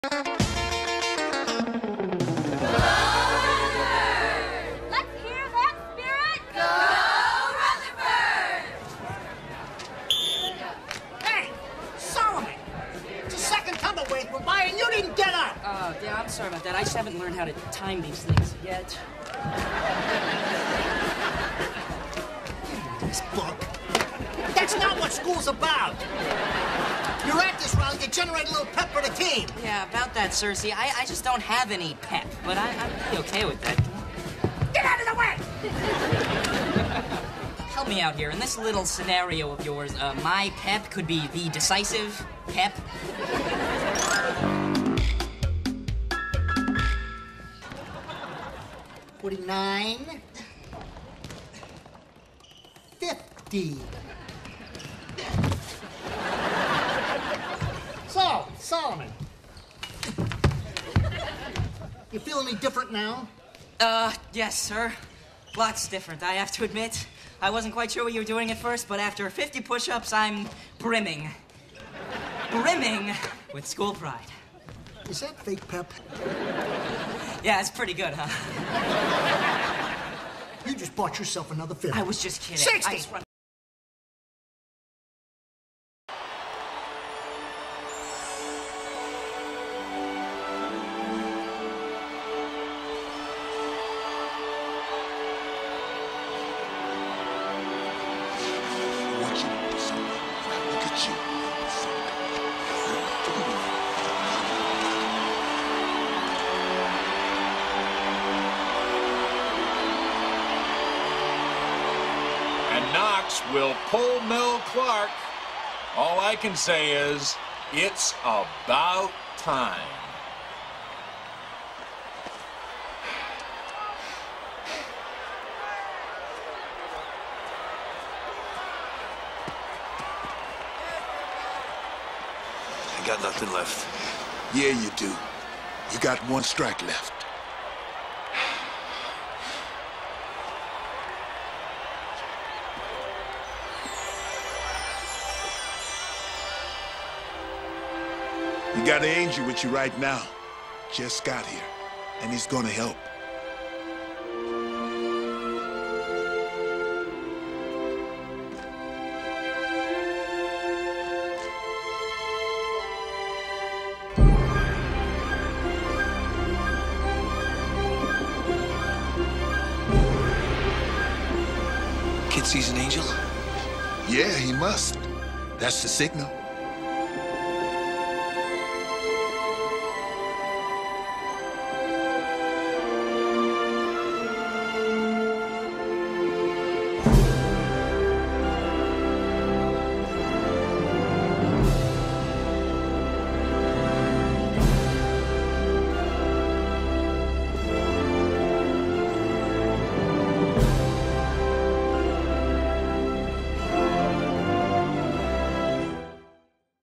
Yeah, I'm sorry about that. I just haven't learned how to time these things yet. This book. That's not what school's about. You're at this round to generate a little pep for the team. Yeah, about that, sir. See, I just don't have any pep, but I'm pretty okay with that. Get out of the way! Help me out here. In this little scenario of yours, my pep could be the decisive pep. 49, 50. So, Solomon, you feel any different now? Yes, sir. Lots different, I have to admit. I wasn't quite sure what you were doing at first, but after 50 push-ups, I'm brimming. Brimming with school pride. Is that fake pep? Yeah, it's pretty good, huh? You just bought yourself another 50. I was just kidding. 60! Will pull Mel Clark. All I can say is, it's about time. I got nothing left. Yeah, you do. You got one strike left. You got an angel with you right now. Just got here, and he's gonna help. Kid sees an angel? Yeah, he must. That's the signal.